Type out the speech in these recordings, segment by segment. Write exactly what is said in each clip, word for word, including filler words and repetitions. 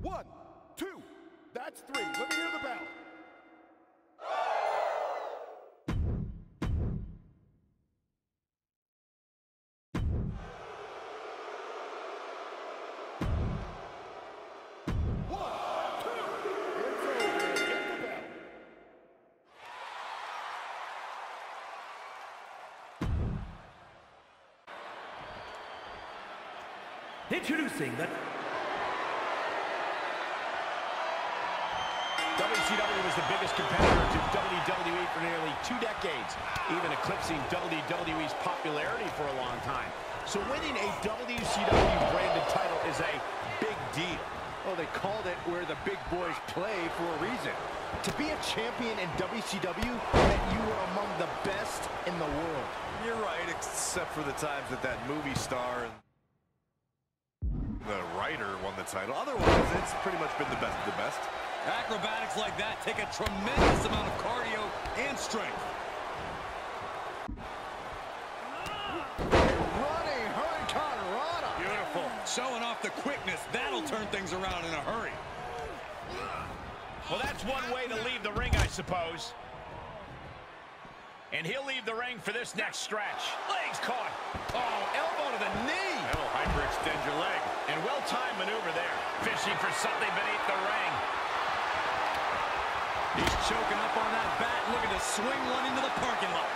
One, two, that's three. Let me hear the bell. Introducing the W C W was the biggest competitor to W W E for nearly two decades, even eclipsing W W E's popularity for a long time. So winning a W C W branded title is a big deal. Well, they called it where the big boys play for a reason. To be a champion in W C W meant you were among the best in the world. You're right, except for the times that that movie star and the writer won the title. Otherwise, it's pretty much been the best of the best. Acrobatics like that take a tremendous amount of cardio and strength. Running Hurricane Rana. Beautiful. Showing off the quickness. That'll turn things around in a hurry. Well, that's one way to leave the ring, I suppose. And he'll leave the ring for this next stretch. Legs caught. Oh, elbow to the knee. That'll hyperextend your leg. And well-timed maneuver there. Fishing for something beneath the ring. He's choking up on that bat, looking to swing one into the parking lot.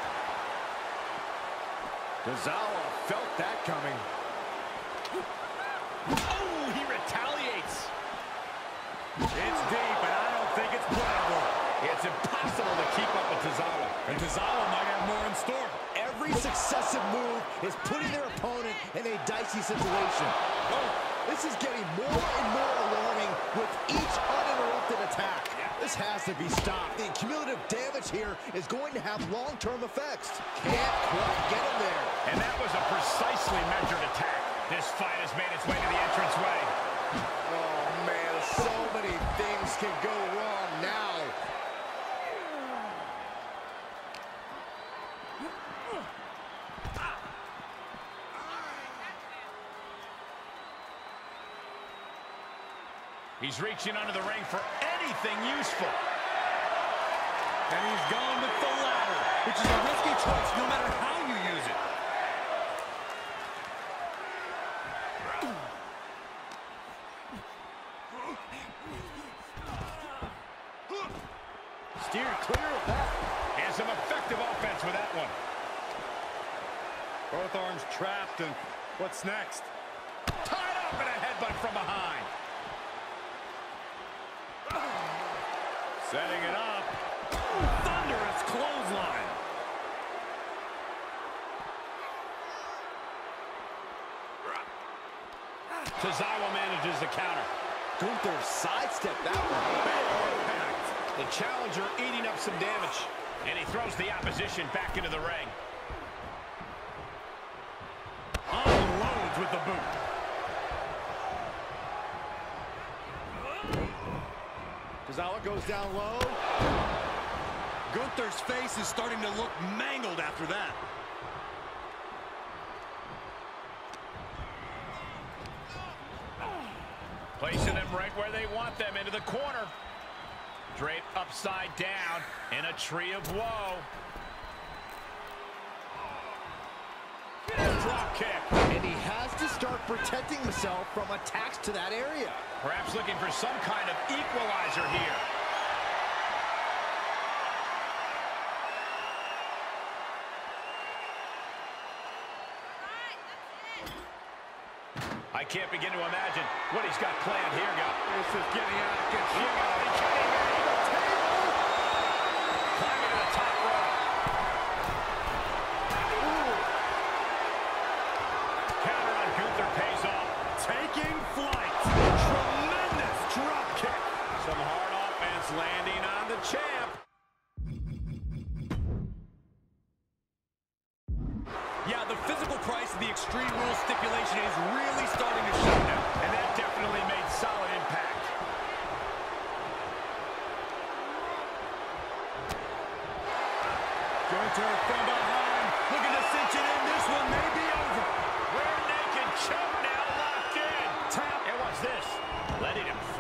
Tozawa felt that coming. Oh, he retaliates. It's deep, and I don't think it's playable. It's impossible to keep up with Tozawa. And Tozawa might have more in store. Every successive move is putting their opponent in a dicey situation. Oh, this is getting more and more alarming with each uninterrupted attack. This has to be stopped. The cumulative damage here is going to have long-term effects. Can't quite get him there. And that was a precisely measured attack. This fight has made its way to the entranceway. Oh, man, so many things can go wrong now. He's reaching under the ring for anything useful. And he's going with the ladder, which is a risky choice no matter how you use it. Steered clear of that. And some effective offense with that one. Both arms trapped, and what's next? Tied up and a headbutt from behind. Setting it up. Thunderous clothesline. Tozawa manages the counter. Gunther sidestepped that one. Bad impact. The challenger eating up some damage. And he throws the opposition back into the ring. Unloads with the boot. Tozawa goes down low. Gunther's face is starting to look mangled after that. Placing them right where they want them, into the corner. Draped upside down in a tree of woe. Drop kick. And he has to start protecting himself from attacks to that area. Perhaps looking for some kind of equalizer here. I can't begin to imagine what he's got planned here, guys. This is getting out of control. Climbing to the top rope. Counter on Gunther pays off. Taking flight. Tremendous drop kick. Some hard offense landing on the champ. Yeah, the physical price of the Extreme Rules stipulation is really starting to show now. And that definitely made solid impact. Gunther from behind, looking to cinch it in. This one may be over. Rear naked choke now locked in. Tap. And what's this? Letting him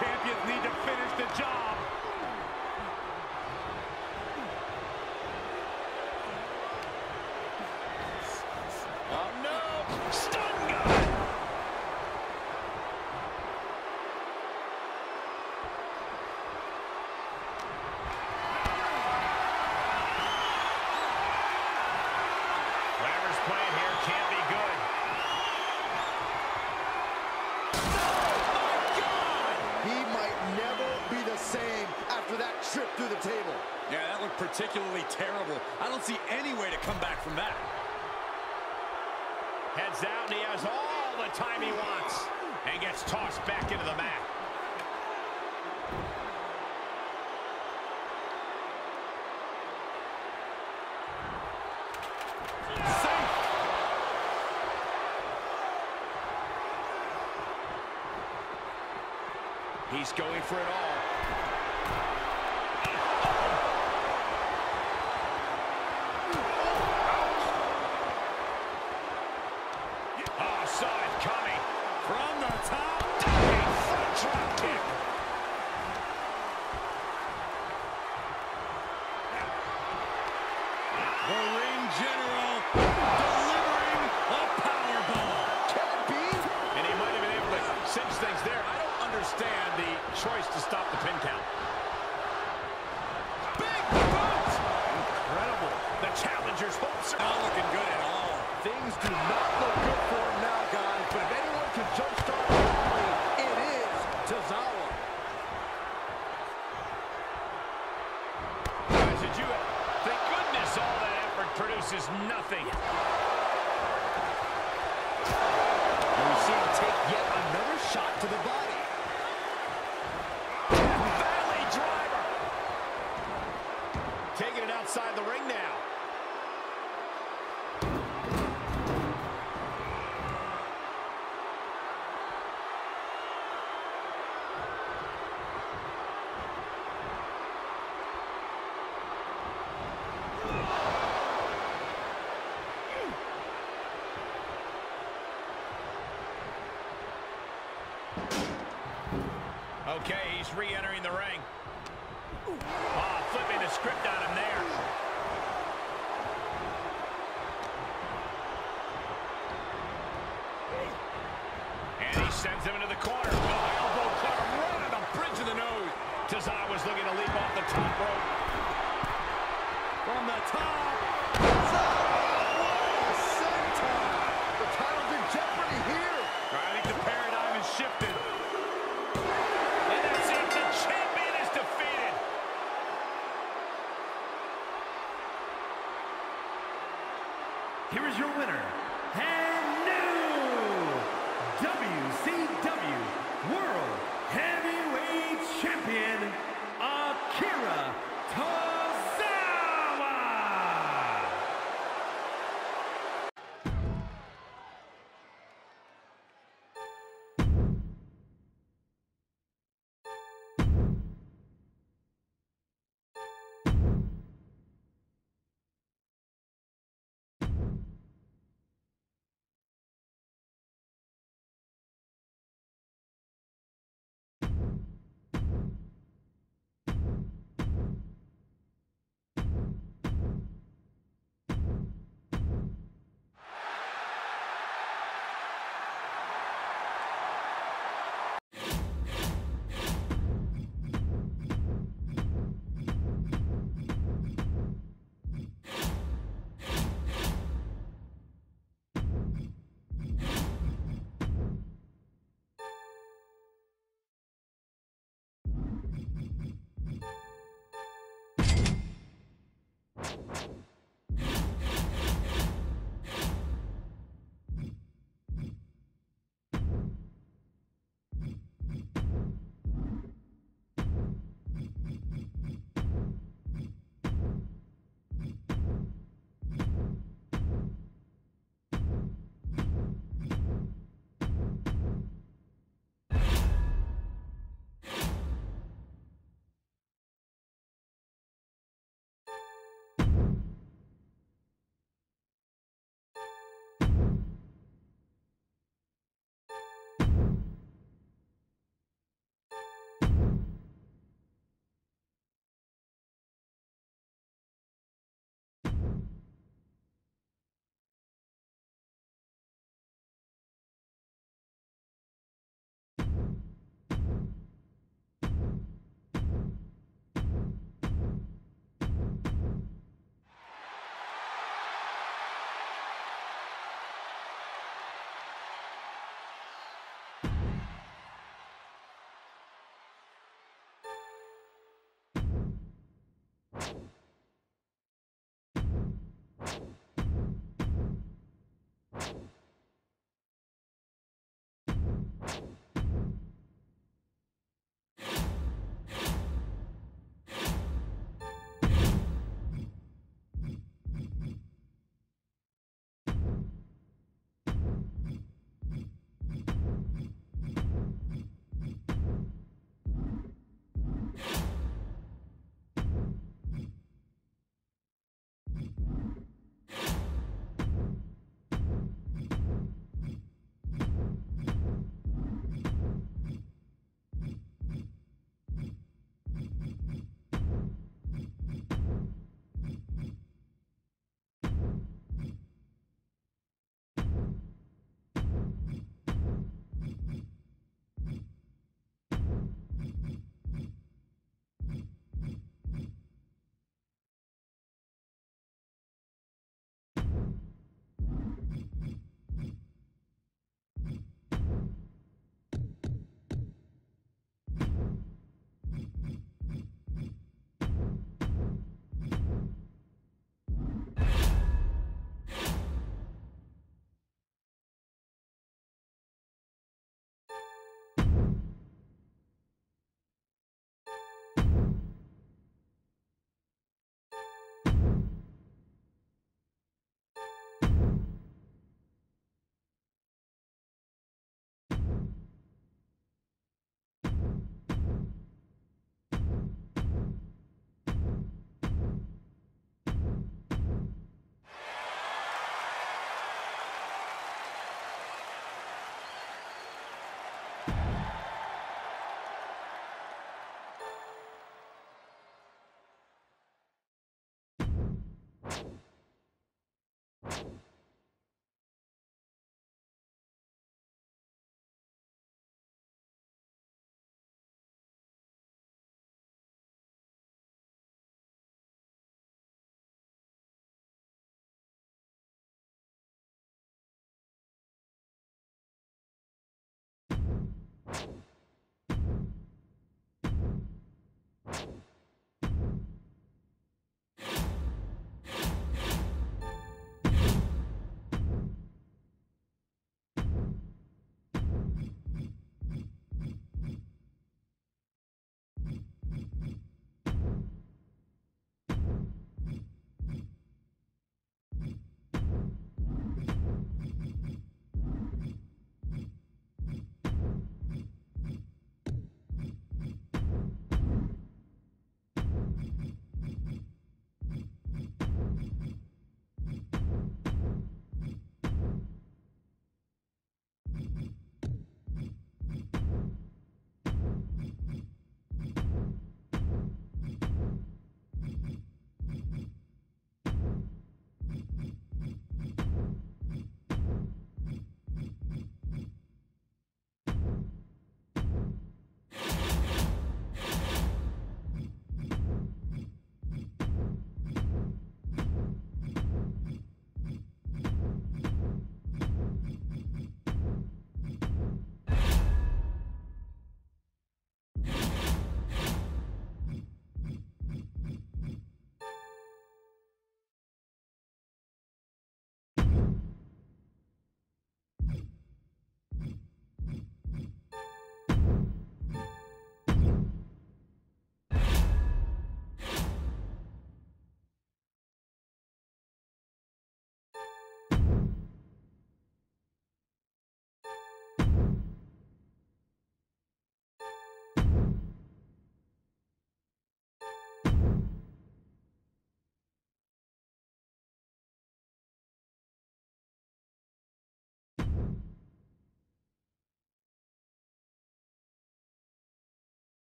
champions need to finish the job. Oh, no. Stun gun. Whatever's playing here can't be good. He might never be the same after that trip through the table. Yeah, that looked particularly terrible. I don't see any way to come back from that. Heads out, and he has all the time he wants. And gets tossed back into the mat. Safe. He's going for it all. Oh, saw it coming. From the top. Diving front drop kick. The ring general delivering a powerbomb. Can't be. And he might have been able to cinch things there. I don't understand the choice to stop the pin count. Big boot! Incredible. The challenger's hopes are Not looking good at all. Things do not look good for him now, guys. But if anyone can jumpstart quickly, it is Tozawa. Guys, did you thank goodness all that effort produces nothing. And we see him take yet another shot to the body. Valley driver. Taking it outside the ring now. Okay, he's re-entering the ring. Oh, flipping the script on him there. And he sends him into the corner. Oh, elbow club right on the bridge of the nose. Tozawa's looking to leap off the top rope. From the top. What a senton. The title's in jeopardy here. I think the paradigm has shifted. And that's it. The champion is defeated. Here is your winner, and new W C W World Heavyweight Champion, Akira Tozawa!